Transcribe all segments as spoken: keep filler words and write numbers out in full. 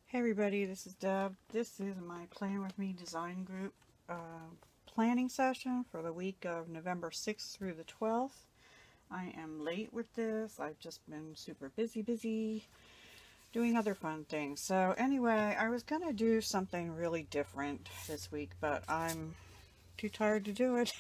Hey everybody, this is Deb. This is my Plan With Me design group uh, planning session for the week of November sixth through the twelfth. I am late with this. I've just been super busy, busy doing other fun things. So anyway, I was going to do something really different this week, but I'm too tired to do it.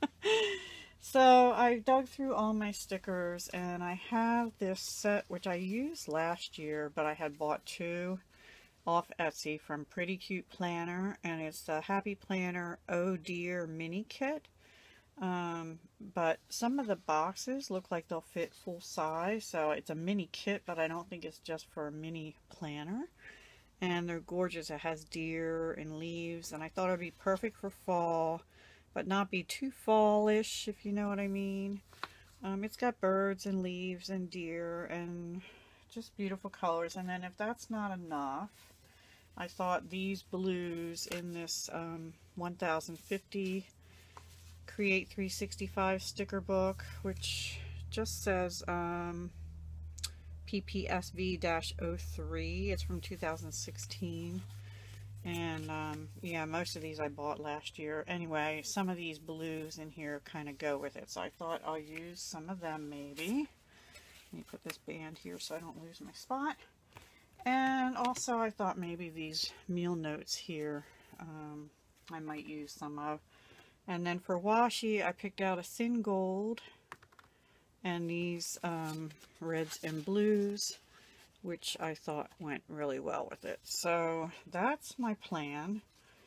So I dug through all my stickers and I have this set which I used last year, but I had bought two off Etsy from Pretty Cute Planner, and it's the Happy Planner Oh Dear mini kit. Um, but some of the boxes look like they'll fit full size, so it's a mini kit, but I don't think it's just for a mini planner. And they're gorgeous. It has deer and leaves, and I thought it would be perfect for fall, but not be too fallish, if you know what I mean. Um, it's got birds and leaves and deer and just beautiful colors. And then if that's not enough, I thought these blues in this um, one thousand fifty Create three sixty-five sticker book, which just says um, P P S V oh three. It's from two thousand sixteen. And um, yeah, most of these I bought last year. Anyway, some of these blues in here kind of go with it. So I thought I'll use some of them maybe. Let me put this band here so I don't lose my spot. And also I thought maybe these meal notes here um, I might use some of. And then for washi I picked out a thin gold and these um, reds and blues, which I thought went really well with it. So that's my plan.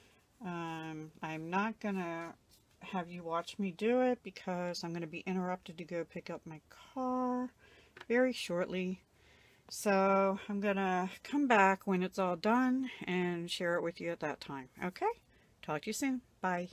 Um, I'm not gonna have you watch me do it because I'm gonna be interrupted to go pick up my car very shortly. So I'm gonna come back when it's all done and share it with you at that time. Okay? Talk to you soon. Bye.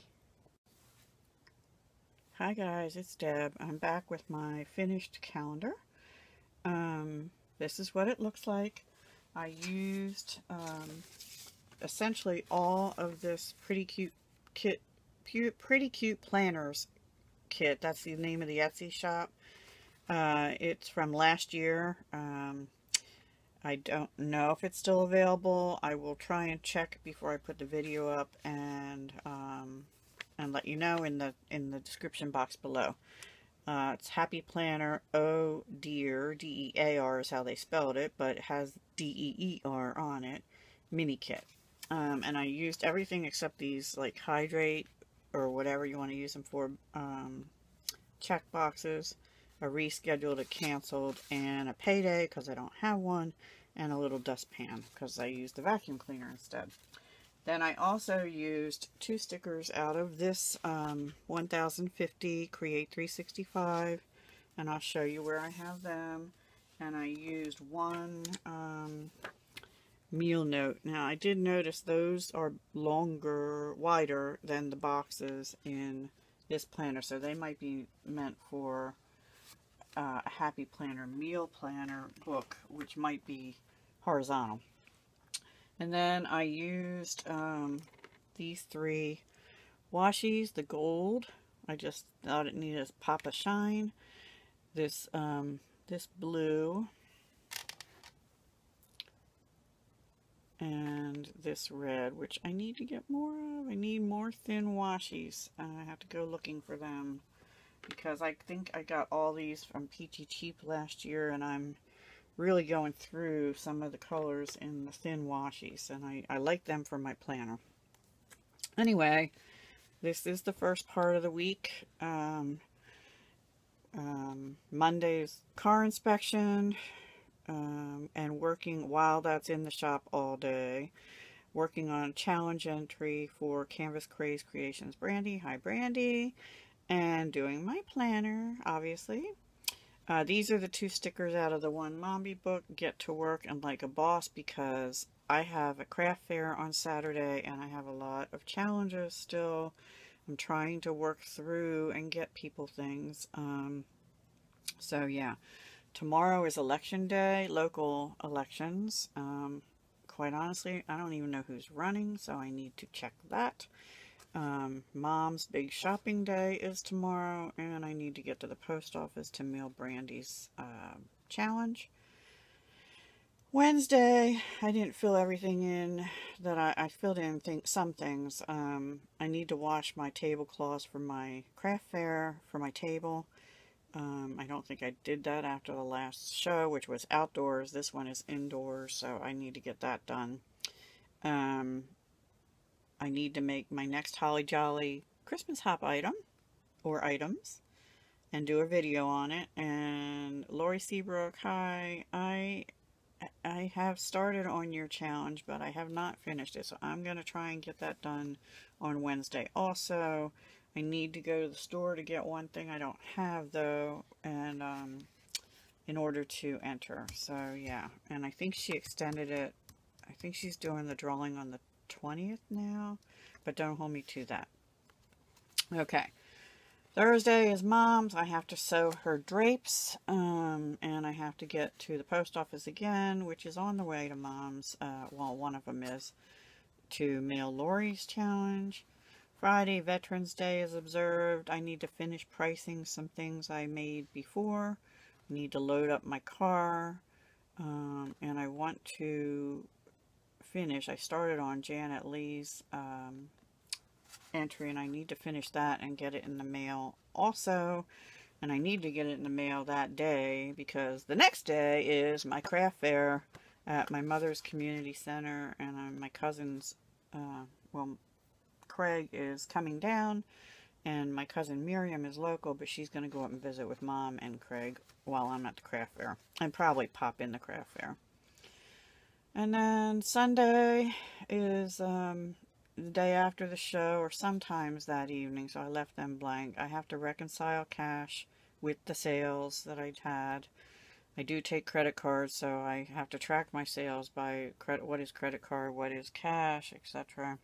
Hi guys, it's Deb. I'm back with my finished calendar. Um, this is what it looks like. I used um, essentially all of this Pretty Cute kit, Pretty Cute Planners kit. That's the name of the Etsy shop. Uh, it's from last year. Um, I don't know if it's still available. I will try and check before I put the video up and um, and let you know in the in the description box below. Uh, it's Happy Planner Oh Dear, D E A R is how they spelled it, but it has D E E R on it, mini kit. Um, and I used everything except these like hydrate or whatever you want to use them for, um, check boxes, a rescheduled, a canceled, and a payday because I don't have one, and a little dustpan because I used the vacuum cleaner instead. Then I also used two stickers out of this um, one thousand fifty Create three sixty-five, and I'll show you where I have them. And I used one um, meal note. Now I did notice those are longer, wider than the boxes in this planner, so they might be meant for uh, a Happy Planner meal planner book, which might be horizontal. And then I used um, these three washies, the gold. I just thought it needed a pop of shine. This um, this blue. And this red, which I need to get more of. I need more thin washies. I have to go looking for them because I think I got all these from Peachy Cheap last year, and I'm really going through some of the colors in the thin washies, and I, I like them for my planner. Anyway, this is the first part of the week. Um, um, Monday's car inspection, um, and working while that's in the shop all day. Working on a challenge entry for Canvas Craze Creations Brandy. Hi Brandy. And doing my planner, obviously. Uh, these are the two stickers out of the One Mombi book, Get to Work and Like a Boss, because I have a craft fair on Saturday and I have a lot of challenges still. I'm trying to work through and get people things. Um, so yeah, tomorrow is election day, local elections. Um, quite honestly, I don't even know who's running, so I need to check that. Um, Mom's big shopping day is tomorrow, and I need to get to the post office to mail Brandy's uh, challenge. Wednesday, I didn't fill everything in that I, I filled in think, some things. Um, I need to wash my tablecloths for my craft fair for my table. Um, I don't think I did that after the last show, which was outdoors. This one is indoors, so I need to get that done. Um, I need to make my next Holly Jolly Christmas hop item, or items, and do a video on it. And Lori Seabrook, hi, I I have started on your challenge, but I have not finished it, so I'm going to try and get that done on Wednesday. Also, I need to go to the store to get one thing I don't have, though, and um, in order to enter. So, yeah, and I think she extended it. I think she's doing the drawing on the twentieth now, but don't hold me to that. Okay. Thursday is Mom's. I have to sew her drapes, um, and I have to get to the post office again, which is on the way to Mom's. Uh, well, one of them is to mail Lori's challenge. Friday, Veterans Day is observed. I need to finish pricing some things I made before. I need to load up my car, um, and I want to finish. I started on Janet Lee's um, entry, and I need to finish that and get it in the mail also. And I need to get it in the mail that day because the next day is my craft fair at my mother's community center, and uh, my cousin's uh, well, Craig is coming down, and my cousin Miriam is local, but she's going to go up and visit with Mom and Craig while I'm at the craft fair, and probably pop in the craft fair. And then Sunday is um, the day after the show, or sometimes that evening, so I left them blank. I have to reconcile cash with the sales that I'd had. I do take credit cards, so I have to track my sales by credit, what is credit card, what is cash, et cetera.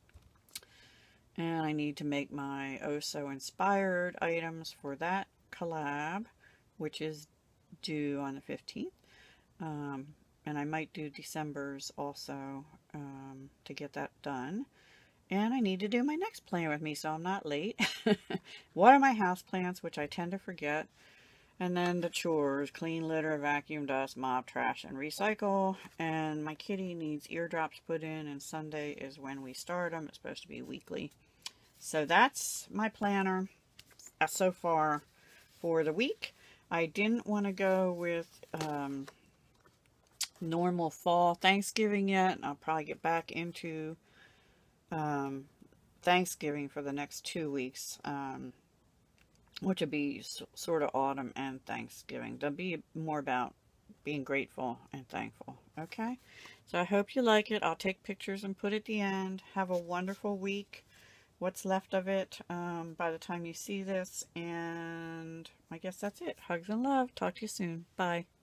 And I need to make my Oh So Inspired items for that collab, which is due on the fifteenth. Um, and I might do December's also um, to get that done. And I need to do my next plan with me, so I'm not late. Water my house plants, which I tend to forget. And then the chores: clean litter, vacuum, dust, mop, trash, and recycle. And my kitty needs eardrops put in, and Sunday is when we start them. It's supposed to be weekly. So that's my planner uh, so far for the week. I didn't want to go with um, normal fall Thanksgiving yet. I'll probably get back into um, Thanksgiving for the next two weeks, um, which will be sort of autumn and Thanksgiving. They'll be more about being grateful and thankful. Okay? So I hope you like it. I'll take pictures and put at the end. Have a wonderful week. What's left of it um, by the time you see this. And I guess that's it. Hugs and love. Talk to you soon. Bye.